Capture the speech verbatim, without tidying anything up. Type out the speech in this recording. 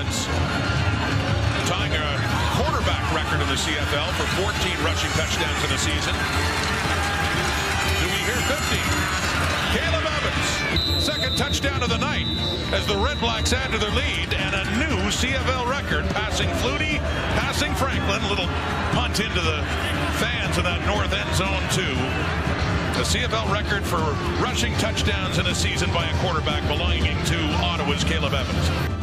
Evans, tying a quarterback record in the C F L for fourteen rushing touchdowns in a season. Do we hear fifty? Caleb Evans, second touchdown of the night as the Redblacks add to their lead, and a new C F L record, passing Flutie, passing Franklin. A little punt into the fans in that north end zone too. The C F L record for rushing touchdowns in a season by a quarterback belonging to Ottawa's Caleb Evans.